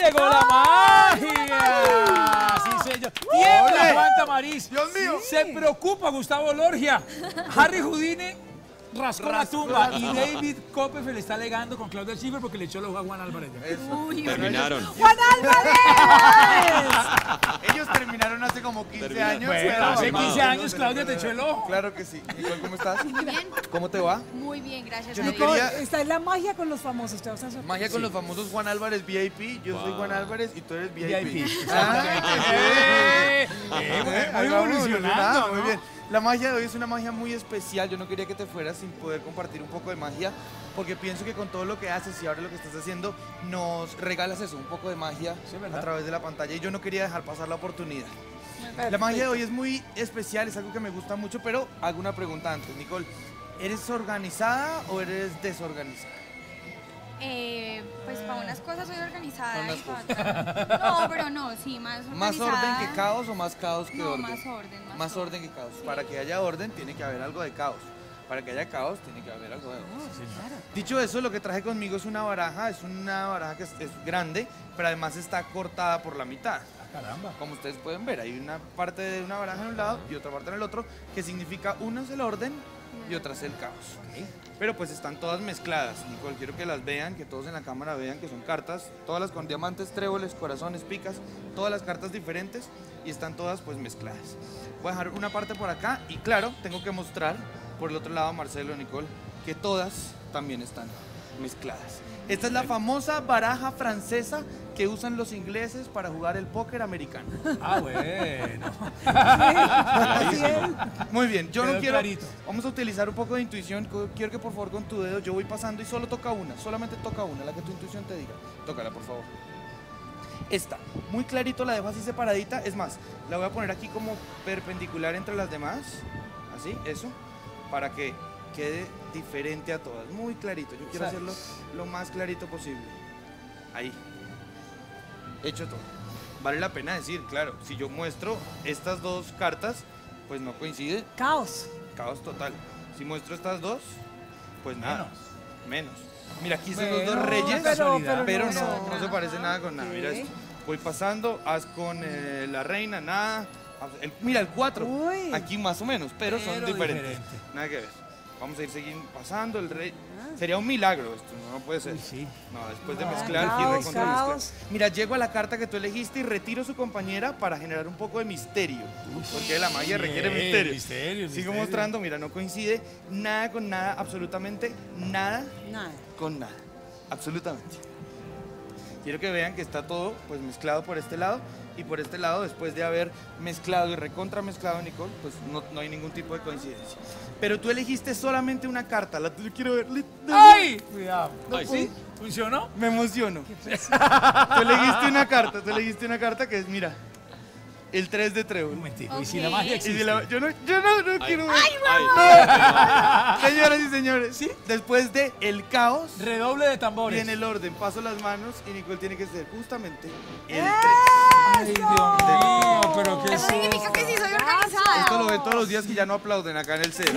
llegó la magia! ¡Sí, señor! ¡Tiembla Juan Tamariz! ¡Dios mío! Se preocupa Gustavo Lorgia. Harry Houdini rascó la tumba y David Copperfield está alegando con Claudia Schiffer porque le echó el ojo a Juan Álvarez. Terminaron. ¡Juan Álvarez! Ellos terminaron hace como 15 años. Bueno, pero hace vamos. 15 años Claudia te echó el ojo. Claro que sí. Nicole, ¿cómo estás? Muy bien, ¿Cómo te va? muy bien, gracias Yo a no Dios. quería- Esta es la magia con los famosos. Te vas a sorprender. Magia con los famosos Juan Álvarez VIP. Yo soy Juan Álvarez y tú eres VIP. VIP. Ahí vamos, evolucionando, muy ¿no? bien. La magia de hoy es una magia muy especial. Yo no quería que te fueras sin poder compartir un poco de magia, porque pienso que con todo lo que haces y ahora lo que estás haciendo, nos regalas eso, un poco de magia Sí, ¿verdad? a través de la pantalla, y yo no quería dejar pasar la oportunidad. La magia de hoy es muy especial, es algo que me gusta mucho, pero hago una pregunta antes. Nicole, ¿eres organizada o eres desorganizada? Pues para unas cosas soy organizada. Para y unas para otras- No, pero no, sí, más organizada. ¿Más orden que caos o más caos que No, orden? más orden. Más orden que caos. Para que haya orden tiene que haber algo de caos. Para que haya caos tiene que haber algo de orden. Dicho eso, lo que traje conmigo es una baraja que es grande, pero además está cortada por la mitad. Caramba. Como ustedes pueden ver, hay una parte de una baraja en un lado y otra parte en el otro, que significa una es el orden y otra es el caos. Pero pues están todas mezcladas. Nicole, quiero que las vean, que todos en la cámara vean que son cartas, todas las con diamantes, tréboles, corazones, picas, todas las cartas diferentes y están todas pues mezcladas. Voy a dejar una parte por acá y claro, tengo que mostrar por el otro lado, Marcelo, Nicole, que todas también están mezcladas. Esta es la famosa baraja francesa que usan los ingleses para jugar el póker americano. Ah, bueno. Así es. Muy bien, yo Quedó no quiero. clarito. Vamos a utilizar un poco de intuición. Quiero que por favor con tu dedo yo voy pasando y solo toca una, solamente toca una, la que tu intuición te diga. Tócala, por favor. Esta, muy clarito, la dejo así separadita. Es más, la voy a poner aquí como perpendicular entre las demás. Así, eso, para que quede diferente a todas. Muy clarito, yo quiero hacerlo lo más clarito posible. Ahí. Hecho todo. Vale la pena decir, claro, si yo muestro estas dos cartas, pues no coincide. Caos. Caos total. Si muestro estas dos, pues nada. Menos. Mira, aquí están los Bueno, dos reyes, pero es no, otra. no se parece nada con nada. Mira Ok. esto. Voy pasando, haz con la reina, nada. Mira, el 4. Uy. Aquí más o menos, pero son Pero diferentes. diferente. Nada que ver. Vamos a ir siguiendo pasando el rey. Sería un milagro esto, no puede ser. Uy, sí. No, después de No, mezclar y caos, recontra caos. Mira, llego a la carta que tú elegiste y retiro su compañera para generar un poco de misterio. Porque la magia requiere misterio. Misterio. Sigo mostrando, mira, no coincide nada con nada, absolutamente nada Nada. con nada. Absolutamente. Quiero que vean que está todo pues mezclado por este lado y por este lado, después de haber mezclado y recontra mezclado, Nicole, pues no hay ningún tipo de coincidencia. Pero tú elegiste solamente una carta, la yo quiero ver. ¡Ay! Cuidado. Ay, ¿Sí? ¿Funcionó? Me emociono. Tú elegiste una carta que es, mira, el 3 de Un trébol. momentico. Ok. Y si la magia Y si existe. yo no quiero ver. Ay, Señoras y señores, ¿sí? Después de el caos, Redoble de tambores. viene el orden. Paso las manos y Nicole tiene que ser justamente el 3. Ay, Dios mío, pero qué Eso significa que sí soy organizada. Esto lo ven todos los días que ya no aplauden acá en el set.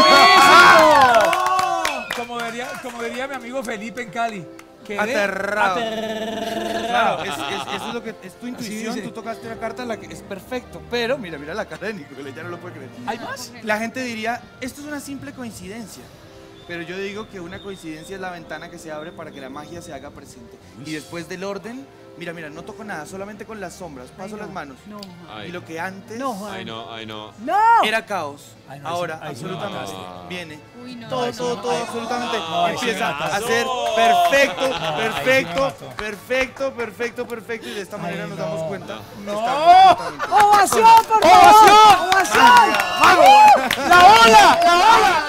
Como diría mi amigo Felipe en Cali. Quedé Aterrado. aterrado. Claro, eso es lo que es tu intuición. dice. Tú tocaste una carta en la que es perfecto, pero mira la cara de Nicole, ya no lo puede creer. ¿Hay más? La gente diría, esto es una simple coincidencia. Pero yo digo que una coincidencia es la ventana que se abre para que la magia se haga presente. Y después del orden, mira, no toco nada, solamente con las sombras, paso las manos. No. Y lo que antes No, Juan. ay, no, ay, no. No. era caos, Ay, no, ahora ahí sí me absolutamente mataste. viene. Uy, no. Todo, absolutamente ahí sí me empieza mataste. a ser perfecto, y de esta manera nos damos cuenta. que está absolutamente- ¡Ovación, por favor! ¡Ovación! ¡La ola!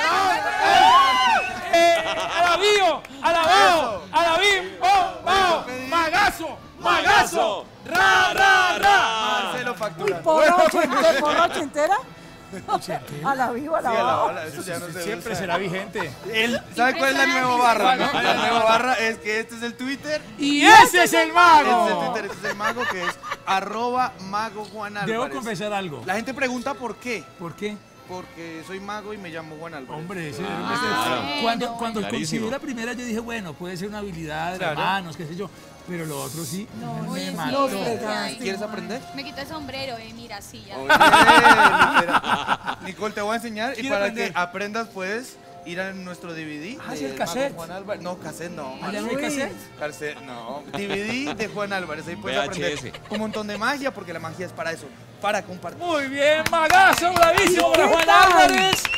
¡Alabío! ¡Alabío! ¡Oh! ¡Magazo! ¡Ra! Marcelo Uy, factura. porroche entera. Ochentero. A la viva, a la Sí, a la baja. hora, eso ya no se Siempre usa. será vigente. ¿Sabe cuál es la nueva barra? ¿No? La nueva barra es que este es el Twitter. ¡Y ese es el Este es el mago! Twitter, este es el mago que es @mago Juan Álvarez. Debo confesar algo. La gente pregunta por qué. ¿Por qué? Porque soy mago y me llamo Juan Álvarez. Hombre, Claro. cuando Clarísimo. coincidió la primera yo dije, bueno, puede ser una habilidad de Claro. manos, qué sé yo. Pero lo otro sí Oye, me sí, mató. sí, ay, ¿Quieres no. aprender? Me quito el sombrero, mira, sí, ya. Oye, literal. Nicole, te voy a enseñar y Quiero para aprender. que aprendas puedes ir a nuestro DVD. Ah, sí, del el cassette. mago Juan Álvarez. No, cassette no. ¿Allá no hay cassette? No, DVD de Juan Álvarez. Ahí puedes aprender VHS. un montón de magia porque la magia es para eso, para compartir. Muy bien, magazo, bravísimo para Juan tal? Álvarez.